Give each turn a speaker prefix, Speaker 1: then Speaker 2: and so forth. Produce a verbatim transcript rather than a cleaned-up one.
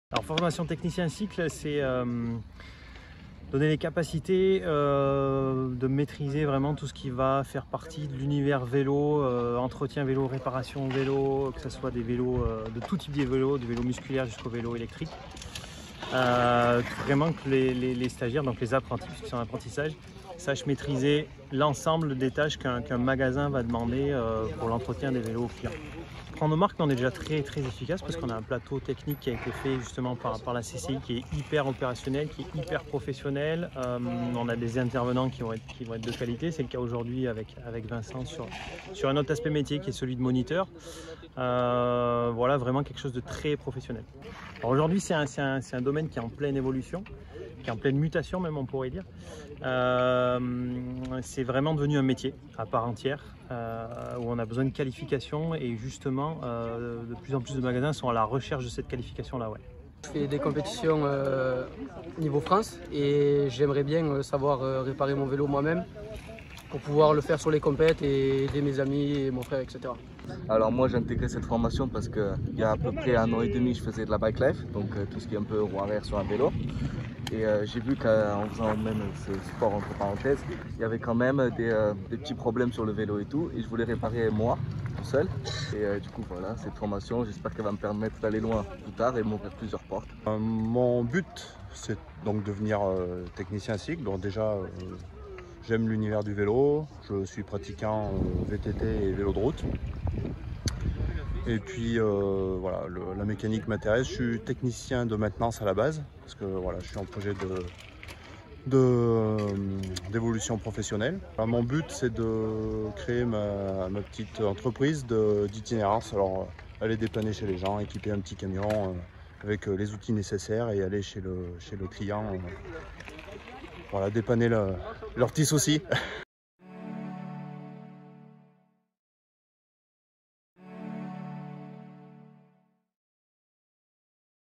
Speaker 1: Alors, formation technicien cycle, c'est euh, donner les capacités euh, de maîtriser vraiment tout ce qui va faire partie de l'univers vélo, euh, entretien vélo, réparation vélo, que ce soit des vélos euh, de tout type de vélos, du vélo musculaire jusqu'au vélo électrique. Euh, vraiment que les, les, les stagiaires, donc les apprentis, puisqu'ils sont en apprentissage, sachent maîtriser l'ensemble des tâches qu'un qu'un magasin va demander euh, pour l'entretien des vélos aux clients. Pour nos marques, on est déjà très très efficace parce qu'on a un plateau technique qui a été fait justement par, par la C C I qui est hyper opérationnel, qui est hyper professionnel. Euh, on a des intervenants qui vont être, qui vont être de qualité, c'est le cas aujourd'hui avec, avec Vincent sur, sur un autre aspect métier qui est celui de moniteur. Euh, voilà, vraiment quelque chose de très professionnel. Aujourd'hui, c'est un, un, un domaine qui est en pleine évolution, qui est en pleine mutation même, on pourrait dire. Euh, c'est vraiment devenu un métier à part entière, euh, où on a besoin de qualification et justement, euh, de plus en plus de magasins sont à la recherche de cette qualification-là. Ouais.
Speaker 2: Je fais des compétitions euh, niveau France et j'aimerais bien euh, savoir euh, réparer mon vélo moi-même pour pouvoir le faire sur les compètes et aider mes amis et mon frère, et cetera.
Speaker 3: Alors moi j'ai intégré cette formation parce qu'il y a à peu près un an et demi je faisais de la bike life, donc euh, tout ce qui est un peu roue arrière sur un vélo. Et euh, j'ai vu qu'en faisant même ce sport entre parenthèses, il y avait quand même des, euh, des petits problèmes sur le vélo et tout. Et je voulais réparer moi, tout seul. Et euh, du coup voilà, cette formation, j'espère qu'elle va me permettre d'aller loin plus tard et m'ouvrir plusieurs portes.
Speaker 4: Euh, mon but c'est donc devenir euh, technicien cycle. Donc déjà euh, j'aime l'univers du vélo, je suis pratiquant euh, V T T et vélo de route. Et puis euh, voilà, le, la mécanique m'intéresse. Je suis technicien de maintenance à la base parce que voilà, je suis en projet de d'évolution professionnelle. Alors, mon but c'est de créer ma, ma petite entreprise d'itinérance. Alors aller dépanner chez les gens, équiper un petit camion euh, avec euh, les outils nécessaires et aller chez le, chez le client. Euh, voilà, dépanner le, leurs petits soucis.